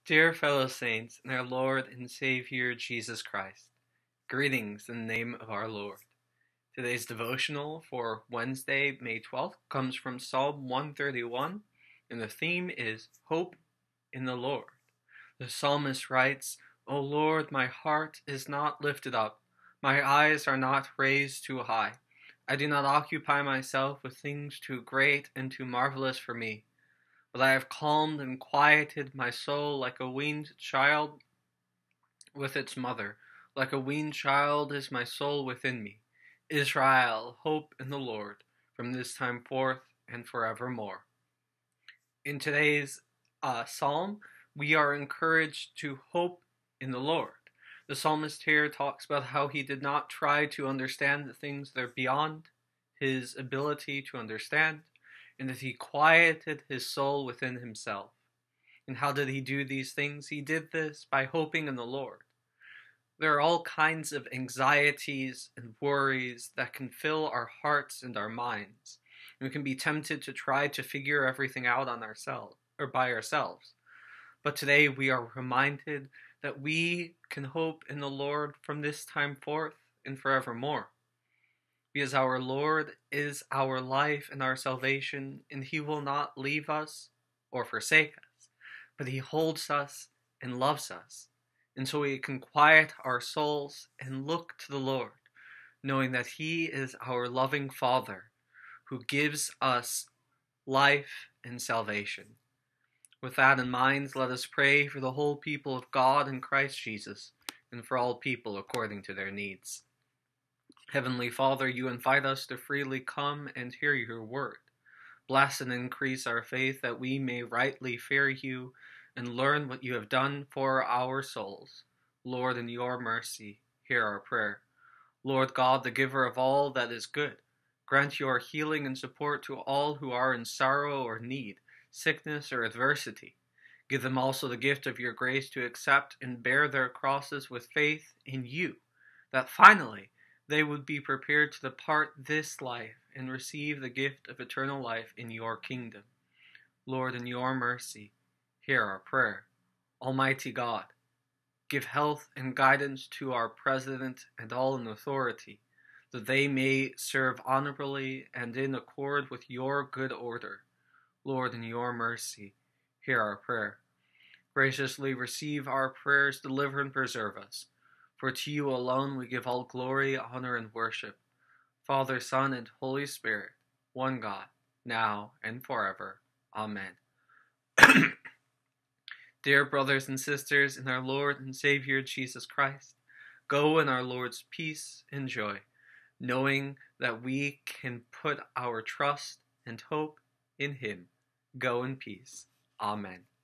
Dear fellow saints in our Lord and Savior Jesus Christ, greetings in the name of our Lord. Today's devotional for Wednesday, May 12th, comes from Psalm 131, and the theme is Hope in the Lord. The psalmist writes, O Lord, my heart is not lifted up, my eyes are not raised too high. I do not occupy myself with things too great and too marvelous for me. But I have calmed and quieted my soul like a weaned child with its mother. Like a weaned child is my soul within me. Israel, hope in the Lord, from this time forth and forevermore. In today's psalm, we are encouraged to hope in the Lord. The psalmist here talks about how he did not try to understand the things that are beyond his ability to understand, and that he quieted his soul within himself. And how did he do these things? He did this by hoping in the Lord. There are all kinds of anxieties and worries that can fill our hearts and our minds. And we can be tempted to try to figure everything out on ourselves or by ourselves. But today we are reminded that we can hope in the Lord from this time forth and forevermore. Because our Lord is our life and our salvation, and He will not leave us or forsake us, but He holds us and loves us. And so we can quiet our souls and look to the Lord, knowing that He is our loving Father who gives us life and salvation. With that in mind, let us pray for the whole people of God in Christ Jesus, and for all people according to their needs. Heavenly Father, you invite us to freely come and hear your word. Bless and increase our faith that we may rightly fear you and learn what you have done for our souls. Lord, in your mercy, hear our prayer. Lord God, the giver of all that is good, grant your healing and support to all who are in sorrow or need, sickness or adversity. Give them also the gift of your grace to accept and bear their crosses with faith in you, that finally they would be prepared to depart this life and receive the gift of eternal life in your kingdom. Lord, in your mercy, hear our prayer. Almighty God, give health and guidance to our president and all in authority, that they may serve honorably and in accord with your good order. Lord, in your mercy, hear our prayer. Graciously receive our prayers, deliver and preserve us. For to you alone we give all glory, honor, and worship, Father, Son, and Holy Spirit, one God, now and forever. Amen. Dear brothers and sisters in our Lord and Savior Jesus Christ, go in our Lord's peace and joy, knowing that we can put our trust and hope in Him. Go in peace. Amen.